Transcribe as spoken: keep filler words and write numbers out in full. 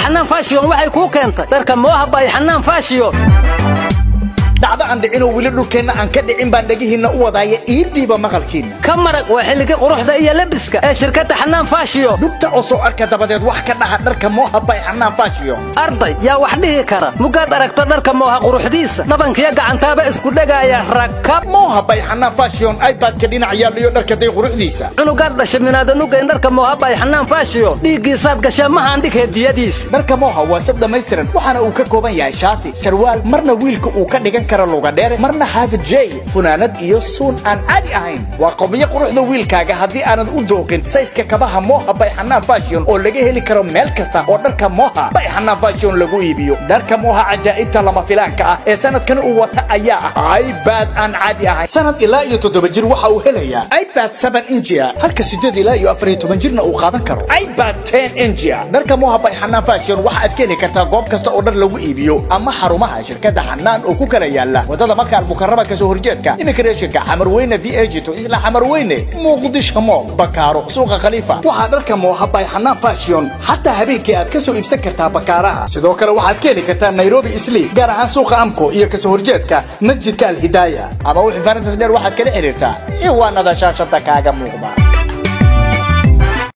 حنان فاشيون waxay ku keentay dharka mooha bay xanaan faashiyoon dacda aan dhicino wili dhulkeena aan ka dhicin baan dhagihiina u wadaaya iidiiba maqalkiina ka marag waa xilliga quruxda iyo labiska ee shirkadda xanaan faashiyoon dugta oo soo arka dabadeed wax ka dhaha dharka mooha bay xanaan faashiyoon arday yaa wax dhihi kara mugaad aragto dharka mooha quruxdiisa dhabankiya gacantaaba isku dhagaaya rakab mooha bay xanaan faashiyoon iPad ka dhinac yaaliyo dharka day quruxdiisa cunugaad dhashay minaada nugayn dharka mooha bay xanaan faashiyoon dhiigiisaad gashay mahaan dhigheediyadiisa dharka mooha waa sab dhamaystiran waxaana uu ka kooban yahay shaati sarwaal marna wiilka uu ka dhigan لوغا دير مرنا حافظ جاي فنانات iyo suun aan caadi ahayn waa qobiyo quruxda wiilkaaga hadii aanad u doogin sayska kabaha mooha bay xanaan fashion oo laga heli karo meel kasta oo dharka mooha bay xanaan fashion lagu iibiyo dharka mooha ajaa'ibta lama filaanka ah ee sanadkan uu wata ayaa ah iPad aan caadi ahayn sanad ilaa iyo toddoba jir waxa uu helayaa iPad seven inch halka sideed ilaa iyo afar iyo toban jirna uu qaadan karo iPad ten inch dharka mooha bay xanaan fashion waxa aad ka heli kartaa goob kasta oo dhar lagu iibiyo ama xarumaha shirkadda xanaan oo ku kala yaala wadada Makka al-Mukarrama ka soo horjeedka immigration-ka Xamarweyne V A G to isla Xamarweyne Muqdisho Mall Bakaaro suuqa Khalifa waxa dharka mooha bay xanaan fashion hatta habeenkii aad ka soo iibsan kartaa Bakaaraha sidoo kale waxaad ka heli kartaa Nairobi Isli gaar ahaan suuqa Amko iyo ka soo horjeedka Masjidka Al-Hidayah ama wixii farantas dheer waxaad kala xiriirtaa ciwaanada shaashada kaaga muuqda